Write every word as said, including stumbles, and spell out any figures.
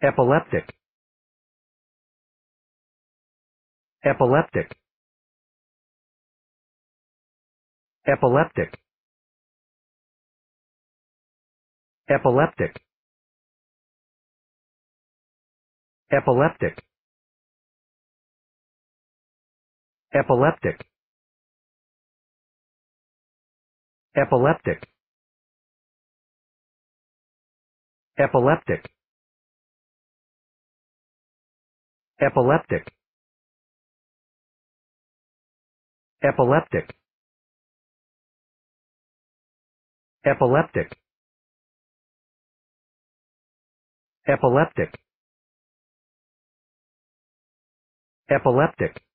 epileptic, epileptic, epileptic, epileptic, epileptic, epileptic, epileptic, epileptic, epileptic, epileptic, epileptic, epileptic, epileptic,